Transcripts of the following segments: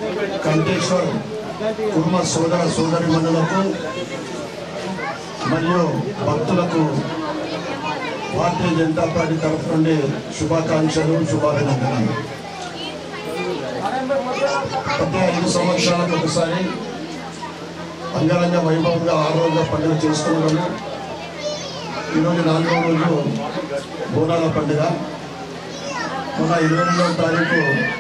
కంటేశ్వర్ కుర్మ సోదర సోదరీమణులకు మరియు భక్తులకు భారతీయ జనతా పార్టీ తరఫు నుండి శుభాకాంక్షలు, శుభాభినందనలు. ప్రతి 5 సంవత్సరాలకు ఒకసారి అంగరంగ వైభవంగా 6 రోజుల పండుగ చేసుకుంటాము. ఈరోజు 4వ రోజు బోనాల పండుగ. మొన్న 22వ తారీఖు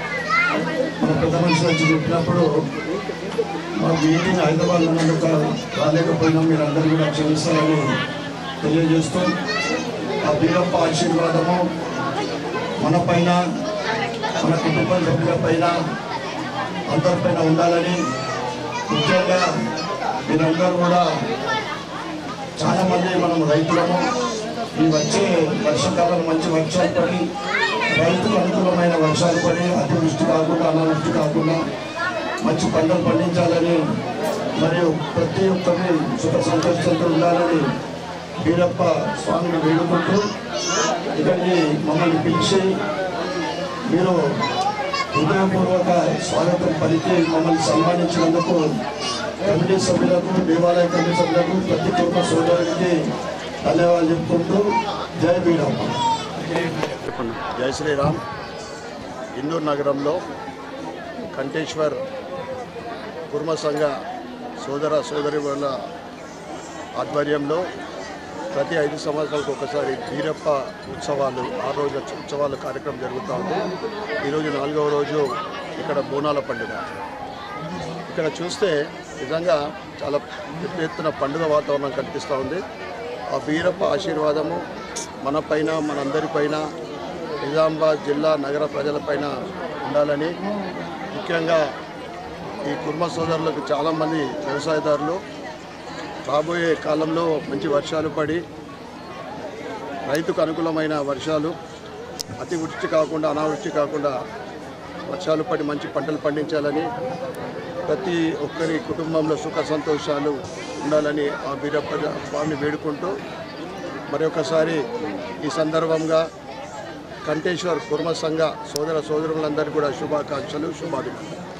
మన పెద్ద మనుషులు వచ్చి చెప్పినప్పుడు మా మీటింగ్ హైదరాబాద్ ఉన్నందుకు రాలేకపోయినా మీరు అందరూ కూడా క్షమిస్తారని తెలియజేస్తూ ఆ వీరప్ప ఆశీర్వాదము మన పైన, మన కుటుంబ సభ్యుల పైన, అందరిపైన ఉండాలని, ముఖ్యంగా మీరందరూ కూడా చాలామంది మనం రైతులము. ఈ వచ్చే వర్షాకాలం మంచి వర్షాలు పడి రైతుకు అనుకూలమైన వర్షాలు పడి అతివృష్టి కాకుండా అనావృష్టి కాకుండా మంచి పంటలు పండించాలని మరియు ప్రతి ఒక్కరిని సుఖ సంతోషంతో ఉండాలని వీరప్ప స్వామిని వేడుకుంటూ ఇక్కడికి మమ్మల్ని పిలిచి మీరు హృదయపూర్వక స్వాగతం పలికి మమ్మల్ని సన్మానించినందుకు కమిటీ సభ్యులకు, దేవాలయ కమిటీ సభ్యులకు, ప్రతి కుటుంబ సోదరుడికి ధన్యవాదాలు చెప్పుకుంటూ జై వీరప్ప. జై శ్రీరామ్. ఇందూరు నగరంలో కంటేశ్వర్ కుర్మ సంఘ సోదర సోదరీమణుల ఆధ్వర్యంలో ప్రతి 5 సంవత్సరాలకు ఒకసారి వీరప్ప ఉత్సవాలు, 6 రోజుల ఉత్సవాల కార్యక్రమం జరుగుతూ ఉంది. ఈరోజు 4వ రోజు ఇక్కడ బోనాల పండుగ. ఇక్కడ చూస్తే నిజంగా చాలా పెద్ద ఎత్తున పండుగ వాతావరణం కనిపిస్తూ ఉంది. ఆ వీరప్ప ఆశీర్వాదము మన పైన, మనందరిపైన, నిజామాబాద్ జిల్లా నగర ప్రజలపైన ఉండాలని, ముఖ్యంగా ఈ కుర్మ సోదరులకు చాలామంది వ్యవసాయదారులు రాబోయే కాలంలో మంచి వర్షాలు పడి రైతుకు అనుకూలమైన వర్షాలు, అతివృష్టి కాకుండా అనావృష్టి కాకుండా వర్షాలు పడి మంచి పంటలు పండించాలని, ప్రతి ఒక్కరి కుటుంబంలో సుఖ సంతోషాలు ఉండాలని ఆ వీరప్ప స్వామిని వేడుకుంటూ మరొకసారి ఈ సందర్భంగా కంటేశ్వర్ కుర్మ సంఘ సోదర సోదరులందరికీ కూడా శుభాకాంక్షలు, శుభాభినందనలు.